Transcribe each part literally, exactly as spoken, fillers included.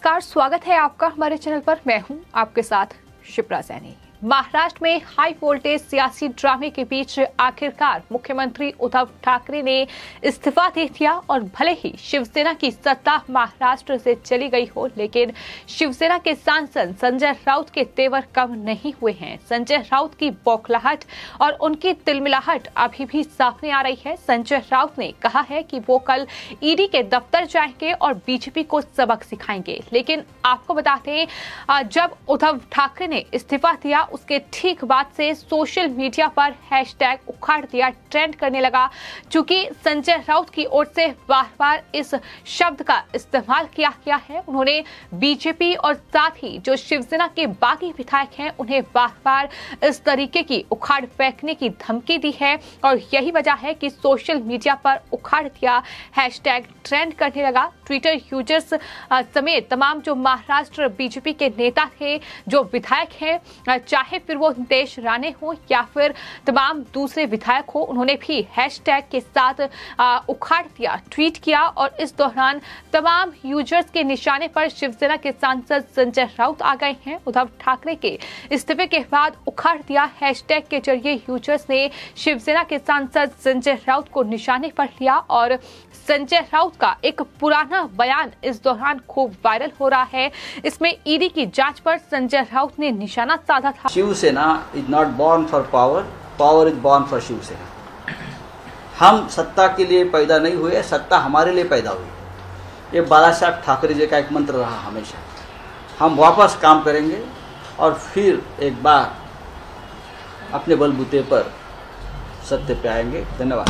नमस्कार, स्वागत है आपका हमारे चैनल पर। मैं हूं आपके साथ शिप्रा सैनी। महाराष्ट्र में हाई वोल्टेज सियासी ड्रामे के बीच आखिरकार मुख्यमंत्री उद्धव ठाकरे ने इस्तीफा दे दिया और भले ही शिवसेना की सत्ता महाराष्ट्र से चली गई हो, लेकिन शिवसेना के सांसद संजय राउत के तेवर कम नहीं हुए हैं। संजय राउत की बौखलाहट और उनकी तिलमिलाहट अभी भी सामने आ रही है। संजय राउत ने कहा है कि वो कल ईडी के दफ्तर जाएंगे और बीजेपी को सबक सिखाएंगे, लेकिन आपको बता दें, जब उद्धव ठाकरे ने इस्तीफा दिया उसके ठीक बाद से सोशल मीडिया पर हैशटैग उखाड़ दिया ट्रेंड करने लगा। चूंकि संजय राउत की ओर से बार बार इस शब्द का इस्तेमाल किया गया है, उन्होंने बीजेपी और साथ ही जो शिवसेना के बाकी विधायक हैं उन्हें बार बार इस तरीके की उखाड़ फेंकने की धमकी दी है और यही वजह है कि सोशल मीडिया पर उखाड़ दिया हैशटैग ट्रेंड करने लगा। ट्विटर यूजर्स समेत तमाम जो महाराष्ट्र बीजेपी के नेता थे, जो विधायक हैं, चाहे फिर वो नितेश राणे हो या फिर तमाम दूसरे विधायक हो, उन्होंने भी हैशटैग के साथ आ, उखाड़ दिया, ट्वीट किया और इस दौरान तमाम यूजर्स के निशाने पर शिवसेना के सांसद संजय राउत आ गए हैं। उद्धव ठाकरे के इस्तीफे के बाद उखाड़ दिया हैशटैग के जरिए यूजर्स ने शिवसेना के सांसद संजय राउत को निशाने पर लिया और संजय राउत का एक पुराना बयान इस दौरान खूब वायरल हो रहा है। इसमें ईडी की जांच पर संजय राउत ने निशाना साधा था। Shivsena is not born for power, power is born for Shivsena. हम सत्ता के लिए पैदा नहीं हुए, सत्ता हमारे लिए पैदा हुई। ये बाला साहब ठाकरे जी का एक मंत्र रहा हमेशा। हम वापस काम करेंगे और फिर एक बार अपने बलबूते पर सत्य पे आएंगे। धन्यवाद।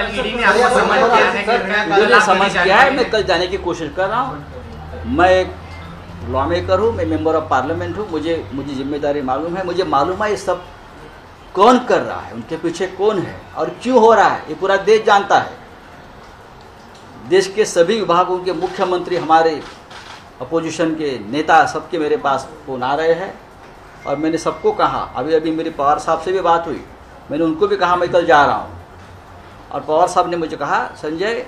मुझे समझ क्या है, मैं कल जाने की कोशिश कर रहा हूँ। मैं एक लॉ मेकर हूँ, मैं मेंबर ऑफ पार्लियामेंट हूँ, मुझे मुझे जिम्मेदारी मालूम है। मुझे मालूम है ये सब कौन कर रहा है, उनके पीछे कौन है और क्यों हो रहा है, ये पूरा देश जानता है। देश के सभी विभागों के मुख्यमंत्री, हमारे अपोजिशन के नेता, सबके मेरे पास फोन आ रहे हैं और मैंने सबको कहा। अभी अभी मेरी पवार साहब से भी बात हुई, मैंने उनको भी कहा मैं कल जा रहा हूँ और पवार साहब ने मुझे कहा संजय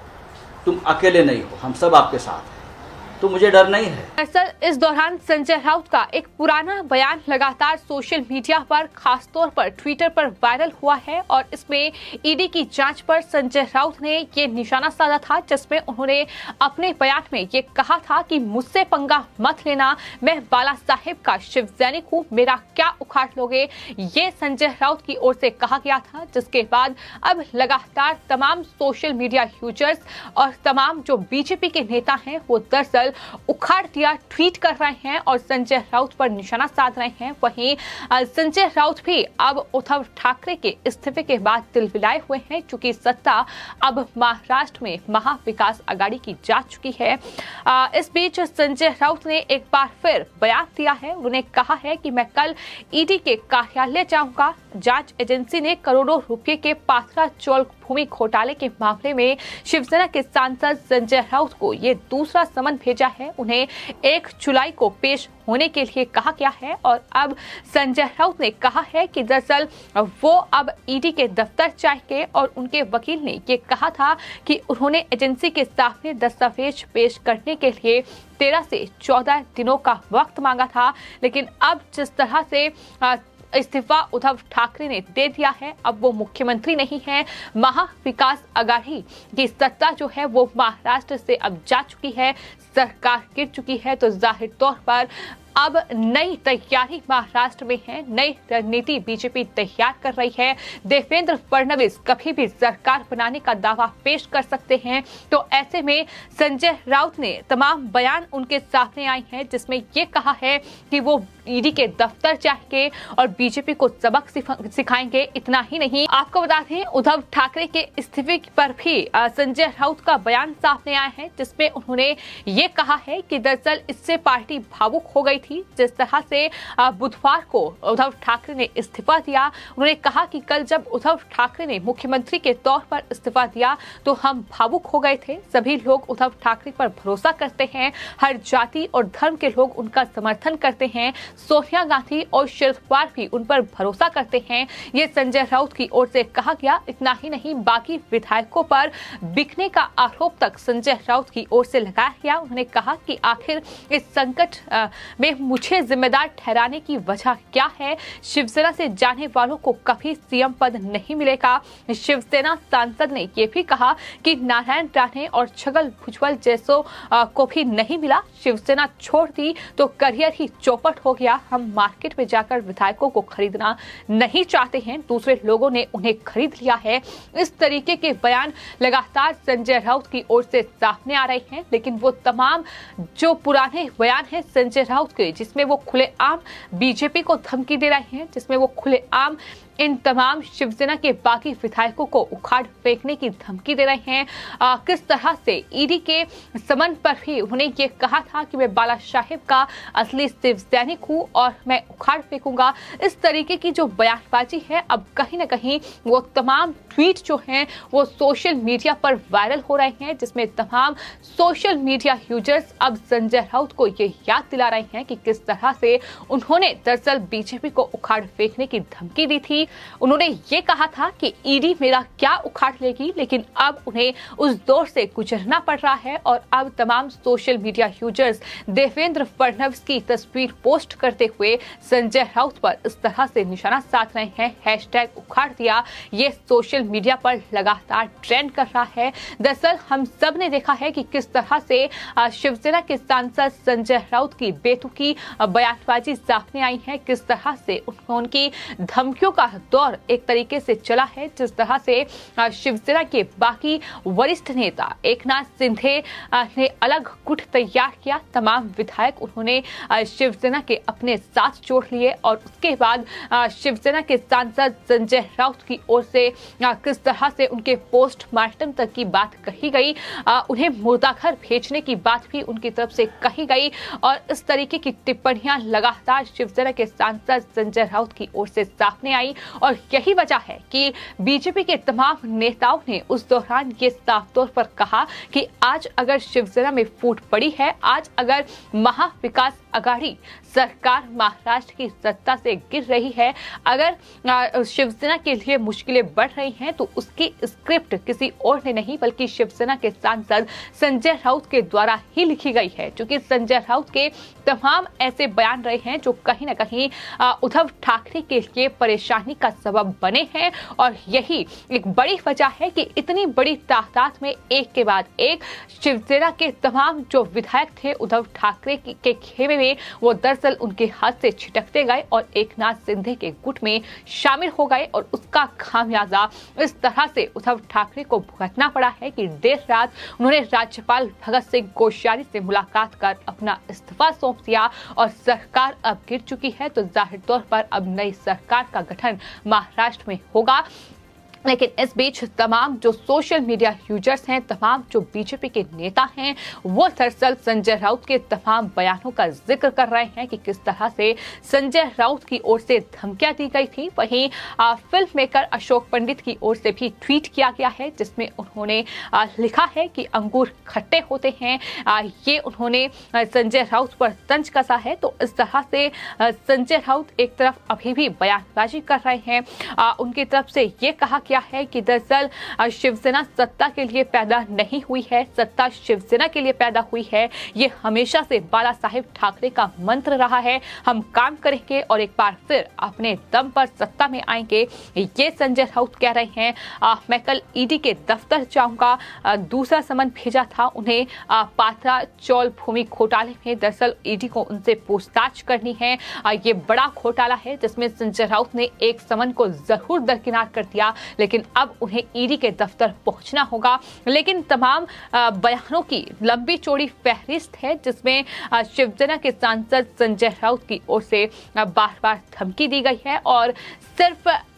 तुम अकेले नहीं हो, हम सब आपके साथ हैं, तो मुझे डर नहीं है। दरअसल इस दौरान संजय राउत का एक पुराना बयान लगातार सोशल मीडिया पर, खासतौर पर ट्विटर पर वायरल हुआ है और इसमें ईडी की जांच पर संजय राउत ने ये निशाना साधा था, जिसमें उन्होंने अपने बयान में ये कहा था कि मुझसे पंगा मत लेना, मैं बाला साहेब का शिव सैनिक हूँ, मेरा क्या उखाड़ लोगे, ये संजय राउत की ओर से कहा गया था। जिसके बाद अब लगातार तमाम सोशल मीडिया यूजर्स और तमाम जो बीजेपी के नेता हैं वो दरअसल उखाड़ दिया ट्वीट कर रहे हैं और संजय राउत पर निशाना साध रहे हैं। वहीं संजय राउत भी अब उद्धव ठाकरे के इस्तीफे के बाद तिलमिलाए हुए हैं, चूंकि सत्ता अब महाराष्ट्र में महा विकास आघाड़ी की जा चुकी है। आ, इस बीच संजय राउत ने एक बार फिर बयान दिया है। उन्होंने कहा है कि मैं कल ईडी के कार्यालय जाऊंगा। जांच एजेंसी ने करोड़ों रुपए के पाथरा चौल भूमि घोटाले के मामले में शिवसेना के सांसद संजय राउत को ये दूसरा समन भेजा है। उन्हें एक जुलाई को पेश होने के लिए कहा गया है और अब संजय राउत ने कहा है कि दरअसल वो अब ईडी के दफ्तर जाएंगे और उनके वकील ने ये कहा था कि उन्होंने एजेंसी के सामने दस्तावेज पेश करने के लिए तेरह से चौदह दिनों का वक्त मांगा था, लेकिन अब जिस तरह से इस्तीफा उद्धव ठाकरे ने दे दिया है, अब वो मुख्यमंत्री नहीं है। महा विकास आघाड़ी की सत्ता जो है वो महाराष्ट्र से अब जा चुकी है, सरकार गिर चुकी है, तो जाहिर तौर पर अब नई तैयारी महाराष्ट्र में है, नई रणनीति बीजेपी तैयार कर रही है। देवेंद्र फडणवीस कभी भी सरकार बनाने का दावा पेश कर सकते हैं, तो ऐसे में संजय राउत ने तमाम बयान उनके सामने आए हैं, जिसमें ये कहा है कि वो ईडी के दफ्तर जाएंगे और बीजेपी को सबक सिखाएंगे। इतना ही नहीं, आपको बता दें उद्धव ठाकरे के इस्तीफे पर भी संजय राउत का बयान सामने आया है, जिसमें उन्होंने ये कहा है कि दरअसल इससे पार्टी भावुक हो गई थी। जिस तरह से बुधवार को उद्धव ठाकरे ने इस्तीफा दिया, उन्होंने कहा कि कल जब उद्धव ठाकरे ने मुख्यमंत्री के तौर पर इस्तीफा दिया तो हम भावुक हो गए थे। सभी लोग उद्धव ठाकरे पर भरोसा करते हैं, हर जाति और धर्म के लोग उनका समर्थन करते हैं, सोनिया गांधी और शरद पवार भी उन पर भरोसा करते हैं, ये संजय राउत की ओर से कहा गया। इतना ही नहीं, बाकी विधायकों पर बिकने का आरोप तक संजय राउत की ओर से लगाया गया। उन्होंने कहा कि आखिर इस संकट में मुझे जिम्मेदार ठहराने की वजह क्या है? शिवसेना से जाने वालों को कभी सीएम पद नहीं मिलेगा। शिवसेना सांसद ने यह भी कहा कि नारायण राणे और छगन भुजबल जैसों को भी नहीं मिला। शिवसेना छोड़ दी तो करियर ही चौपट हो गया। हम मार्केट में जाकर विधायकों को खरीदना नहीं चाहते हैं, दूसरे लोगों ने उन्हें खरीद लिया है। इस तरीके के बयान लगातार संजय राउत की ओर से सामने आ रहे हैं। लेकिन वो तमाम जो पुराने बयान हैं संजय राउत के, जिसमें वो खुलेआम बीजेपी को धमकी दे रहे हैं, जिसमें वो खुलेआम इन तमाम शिवसेना के बाकी विधायकों को उखाड़ फेंकने की धमकी दे रहे हैं। आ, किस तरह से ईडी के समन पर भी उन्होंने ये कहा था कि मैं बाला साहेब का असली शिव सैनिक हूं और मैं उखाड़ फेंकूंगा। इस तरीके की जो बयानबाजी है, अब कहीं ना कहीं वो तमाम ट्वीट जो हैं वो सोशल मीडिया पर वायरल हो रहे हैं, जिसमें तमाम सोशल मीडिया यूजर्स अब संजय राउत को ये याद दिला रहे हैं कि किस तरह से उन्होंने दरअसल बीजेपी को उखाड़ फेंकने की धमकी दी थी। उन्होंने ये कहा था कि ईडी मेरा क्या उखाड़ लेगी, लेकिन अब उन्हें उस दौर से गुजरना पड़ रहा है और अब तमाम social media users Devendra Fadnavis की तस्वीर पोस्ट करते हुए संजय राउत पर इस तरह से निशाना साध रहे हैं। हैशटैग उखाड़ दिया ये सोशल मीडिया पर लगातार ट्रेंड कर रहा है। दरअसल हम सब ने देखा है कि किस तरह से शिवसेना के सांसद संजय राउत की बेतुकी बयानबाजी सामने आई है, किस तरह से उनकी धमकियों का दौर एक तरीके से चला है। जिस तरह से शिवसेना के बाकी वरिष्ठ नेता एकनाथ शिंदे ने अलग गुट तैयार किया, तमाम विधायक उन्होंने शिवसेना के अपने साथ जोड़ लिए और उसके बाद शिवसेना के सांसद संजय राउत की ओर से किस तरह से उनके पोस्टमार्टम तक की बात कही गई, उन्हें मुर्दाघर भेजने की बात भी उनकी तरफ से कही गई और इस तरीके की टिप्पणियां लगातार शिवसेना के सांसद संजय राउत की ओर से सामने आई। और यही वजह है कि बीजेपी के तमाम नेताओं ने उस दौरान ये साफ तौर पर कहा कि आज अगर शिवसेना में फूट पड़ी है, आज अगर महाविकास आघाड़ी सरकार महाराष्ट्र की सत्ता से गिर रही है, अगर शिवसेना के लिए मुश्किलें बढ़ रही हैं, तो उसकी स्क्रिप्ट किसी और ने नहीं बल्कि शिवसेना के सांसद संजय राउत के द्वारा ही लिखी गई है। क्योंकि संजय राउत के तमाम ऐसे बयान रहे हैं जो कहीं ना कहीं उद्धव ठाकरे के लिए परेशानी का सबब बने हैं और यही एक बड़ी वजह है कि इतनी बड़ी तादाद में एक के बाद एक शिवसेना के तमाम जो विधायक थे उद्धव ठाकरे के खेमे में वो दरअसल उनके हाथ से छिटकते गए और एकनाथ शिंदे के गुट में शामिल हो गए और उसका खामियाजा इस तरह से उद्धव ठाकरे को भुगतना पड़ा है कि देर रात उन्होंने राज्यपाल भगत सिंह कोश्यारी से मुलाकात कर अपना इस्तीफा सौंप दिया और सरकार अब गिर चुकी है। तो जाहिर तौर पर अब नई सरकार का गठन महाराष्ट्र में होगा। लेकिन इस बीच तमाम जो सोशल मीडिया यूजर्स हैं, तमाम जो बीजेपी के नेता हैं, वो दरअसल संजय राउत के तमाम बयानों का जिक्र कर रहे हैं कि किस तरह से संजय राउत की ओर से धमकियां दी गई थी। वहीं फिल्म मेकर अशोक पंडित की ओर से भी ट्वीट किया गया है जिसमें उन्होंने आ, लिखा है कि अंगूर खट्टे होते हैं। आ, ये उन्होंने संजय राउत पर तंज कसा है। तो इस तरह से संजय राउत एक तरफ अभी भी बयानबाजी कर रहे हैं, आ, उनकी तरफ से ये कहा है कि दरअसल शिवसेना सत्ता के लिए पैदा नहीं हुई है, सत्ता शिवसेना के लिए पैदा हुई है। ये हमेशा से बाला साहेब ठाकरे का मंत्र रहा है। हम काम करेंगे और एक बार फिर अपने दम पर सत्ता में आएंगे, ये संजय राउत कह रहे हैं। आ, मैं कल ईडी के दफ्तर जाऊंगा। आ, दूसरा समन भेजा था उन्हें आ, पात्रा चौल भूमि घोटाले में। दरअसल ईडी को उनसे पूछताछ करनी है। आ, ये बड़ा घोटाला है जिसमें संजय राउत ने एक समन को जरूर दरकिनार कर दिया, लेकिन अब उन्हें ईडी के दफ्तर पहुंचना होगा। लेकिन तमाम बयानों की लंबी चौड़ी फहरिस्त है जिसमें शिवसेना के सांसद संजय राउत की ओर से बार बार धमकी दी गई है और सिर्फ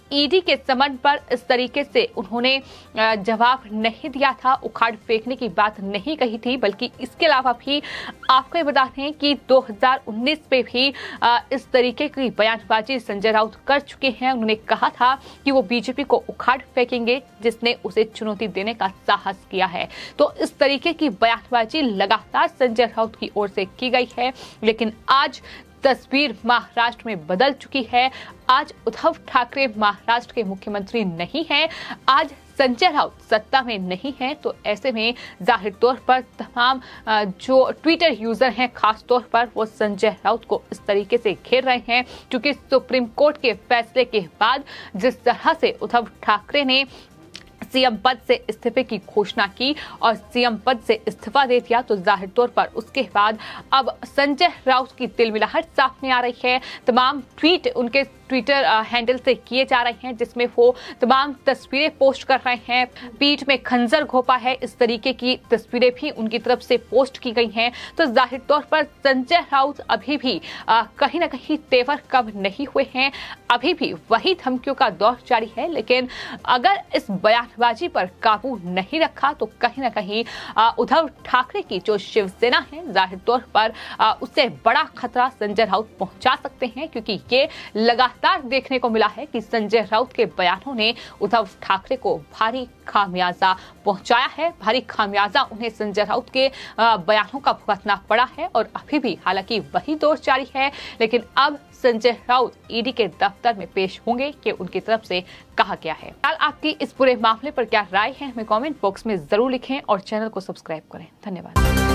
ईडी के समन पर इस तरीके से उन्होंने जवाब नहीं दिया था, उखाड़ फेंकने की बात नहीं कही थी, बल्कि इसके अलावा भी आपको बता दें कि दो हज़ार उन्नीस में भी इस तरीके की बयानबाजी संजय राउत कर चुके हैं। उन्होंने कहा था कि वो बीजेपी को उखाड़ फेंकेंगे जिसने उसे चुनौती देने का साहस किया है। तो इस तरीके की बयानबाजी लगातार संजय राउत की ओर से की गई है, लेकिन आज तस्वीर महाराष्ट्र में बदल चुकी है। आज उद्धव ठाकरे महाराष्ट्र के मुख्यमंत्री नहीं हैं, आज संजय राउत सत्ता में नहीं है। तो ऐसे में जाहिर तौर पर तमाम जो ट्विटर यूजर हैं खास तौर पर वो संजय राउत को इस तरीके से घेर रहे हैं, क्योंकि सुप्रीम कोर्ट के फैसले के बाद जिस तरह से उद्धव ठाकरे ने सीएम पद से इस्तीफे की घोषणा की और सीएम पद से इस्तीफा दे दिया, तो जाहिर तौर पर उसके बाद अब संजय राउत की तिलमिलाहट सामने आ रही है। तमाम ट्वीट उनके ट्विटर हैंडल से किए जा रहे हैं, जिसमें वो तमाम तस्वीरें पोस्ट कर रहे हैं। पीठ में खंजर घोपा है, इस तरीके की तस्वीरें भी उनकी तरफ से पोस्ट की गई हैं। तो जाहिर तौर पर संजय राउत अभी भी आ, कहीं ना कहीं तेवर कम नहीं हुए हैं, अभी भी वही धमकियों का दौर जारी है। लेकिन अगर इस बयानबाजी पर काबू नहीं रखा तो कहीं ना कहीं उद्धव ठाकरे की जो शिवसेना है जाहिर तौर पर आ, उससे बड़ा खतरा संजय राउत पहुंचा सकते हैं, क्योंकि ये लगा देखने को मिला है कि संजय राउत के बयानों ने उद्धव ठाकरे को भारी खामियाजा पहुंचाया है। भारी खामियाजा उन्हें संजय राउत के बयानों का भुगतना पड़ा है और अभी भी हालांकि वही दौर जारी है, लेकिन अब संजय राउत ईडी के दफ्तर में पेश होंगे कि उनकी तरफ से कहा गया है। फिलहाल आपकी इस पूरे मामले पर क्या राय है हमें कमेंट बॉक्स में जरूर लिखें और चैनल को सब्सक्राइब करें। धन्यवाद।